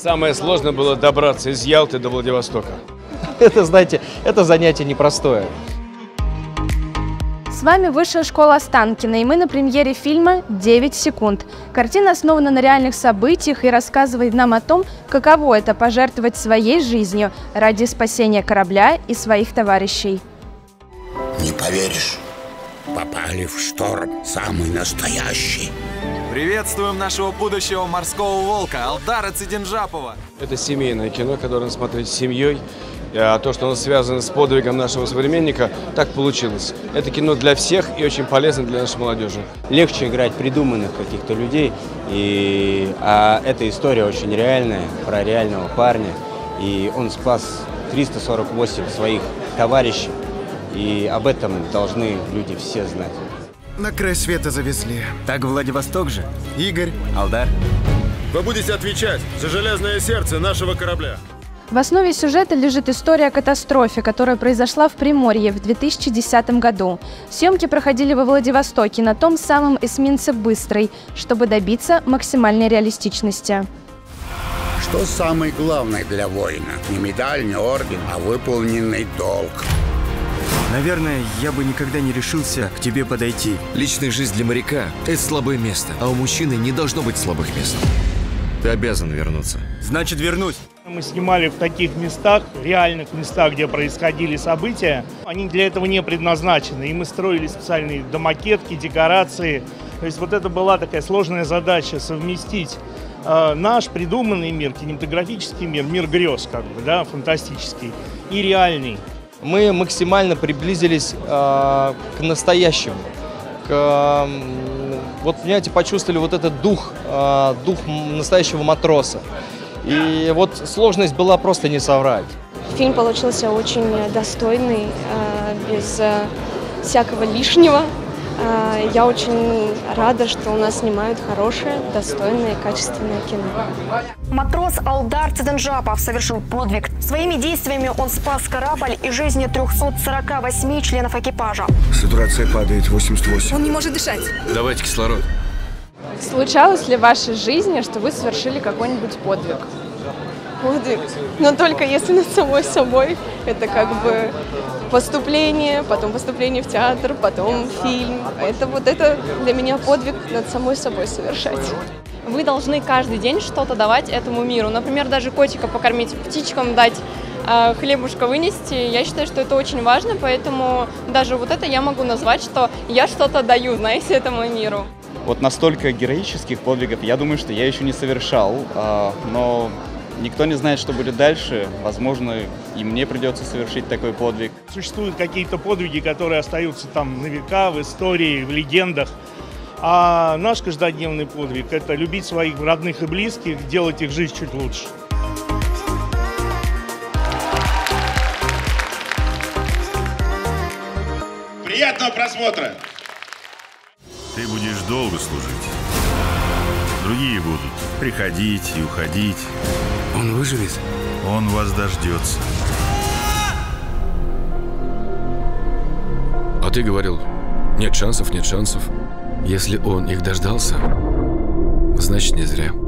Самое сложное было добраться из Ялты до Владивостока. Это, знаете, это занятие непростое. С вами Высшая школа Останкино, и мы на премьере фильма «9 секунд». Картина основана на реальных событиях и рассказывает нам о том, каково это пожертвовать своей жизнью ради спасения корабля и своих товарищей. Не поверишь, попали в шторм самый настоящий. Приветствуем нашего будущего морского волка Алдара Цидинджапова. Это семейное кино, которое надо смотреть с семьей. А то, что оно связано с подвигом нашего современника, так получилось. Это кино для всех и очень полезно для нашей молодежи. Легче играть придуманных каких-то людей, а эта история очень реальная, про реального парня. И он спас 348 своих товарищей, и об этом должны люди все знать. На край света завезли. Так Владивосток же. Игорь. Алдар. Вы будете отвечать за железное сердце нашего корабля. В основе сюжета лежит история о катастрофе, которая произошла в Приморье в 2010 году. Съемки проходили во Владивостоке на том самом эсминце «Быстрый», чтобы добиться максимальной реалистичности. Что самое главное для воина? Не медаль, не орден, а выполненный долг. Наверное, я бы никогда не решился к тебе подойти. Личная жизнь для моряка – это слабое место, а у мужчины не должно быть слабых мест. Ты обязан вернуться. Значит, вернусь. Мы снимали в таких местах, реальных местах, где происходили события. Они для этого не предназначены. И мы строили специальные домакетки, декорации. То есть вот это была такая сложная задача совместить наш придуманный мир, кинематографический мир, мир грез, как бы, да, фантастический, и реальный. Мы максимально приблизились к настоящему. Вот, понимаете, почувствовали вот этот дух настоящего матроса. И вот сложность была просто не соврать. Фильм получился очень достойный, без всякого лишнего. Я очень рада, что у нас снимают хорошее, достойное, качественное кино. Матрос Алдар Цидинджапов совершил подвиг. Своими действиями он спас корабль и жизни 348 членов экипажа. Сатурация падает 88. Он не может дышать. Давайте кислород. Случалось ли в вашей жизни, что вы совершили какой-нибудь подвиг? Подвиг, но только если над самой собой. Это как бы поступление, потом поступление в театр, потом фильм. Это для меня подвиг над самой собой совершать. Вы должны каждый день что-то давать этому миру. Например, даже котика покормить, птичкам дать, хлебушка вынести. Я считаю, что это очень важно, поэтому даже вот это я могу назвать, что я что-то даю, знаете, этому миру. Вот настолько героических подвигов, я думаю, что я еще не совершал, но никто не знает, что будет дальше. Возможно, и мне придется совершить такой подвиг. Существуют какие-то подвиги, которые остаются там на века, в истории, в легендах. А наш каждодневный подвиг – это любить своих родных и близких, делать их жизнь чуть лучше. Приятного просмотра! Ты будешь долго служить. Другие будут приходить и уходить. Он выживет? Он вас дождется. А ты говорил, нет шансов, нет шансов. Если он их дождался, значит, не зря.